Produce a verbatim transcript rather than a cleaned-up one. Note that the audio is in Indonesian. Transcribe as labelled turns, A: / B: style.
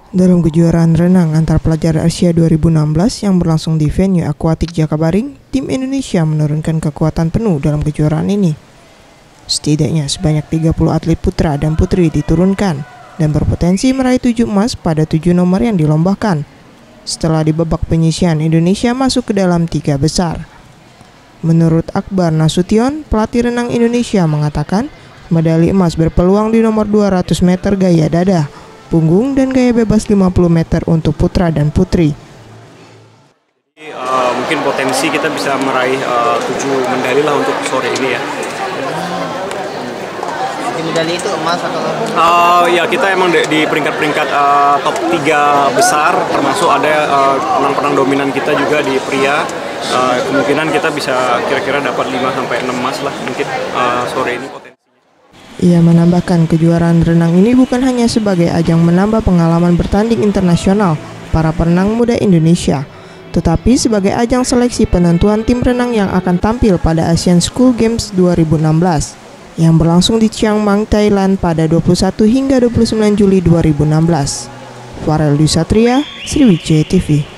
A: Dalam kejuaraan renang antar pelajar Asia dua ribu enam belas yang berlangsung di venue Aquatic Jakabaring, tim Indonesia menurunkan kekuatan penuh dalam kejuaraan ini. Setidaknya sebanyak tiga puluh atlet putra dan putri diturunkan dan berpotensi meraih tujuh emas pada tujuh nomor yang dilombakan. Setelah di babak penyisihan, Indonesia masuk ke dalam tiga besar. Menurut Akbar Nasution, pelatih renang Indonesia mengatakan medali emas berpeluang di nomor dua ratus meter gaya dada, punggung, dan gaya bebas lima puluh meter untuk putra dan putri.
B: Uh, mungkin potensi kita bisa meraih uh, tujuh medali lah untuk sore ini ya.
C: Medali itu emas atau
B: uh, ya kita emang di, di peringkat-peringkat uh, top tiga besar, termasuk ada uh, penang-penang dominan kita juga di pria. Uh, kemungkinan kita bisa kira-kira dapat lima sampai enam emas lah mungkin uh, sore ini potensinya.
A: Ia menambahkan kejuaraan renang ini bukan hanya sebagai ajang menambah pengalaman bertanding internasional para perenang muda Indonesia, tetapi sebagai ajang seleksi penentuan tim renang yang akan tampil pada Asian School Games dua ribu enam belas yang berlangsung di Chiang Mai, Thailand pada dua puluh satu hingga dua puluh sembilan Juli dua ribu enam belas. Farel Dwi Satria, Sriwijaya T V.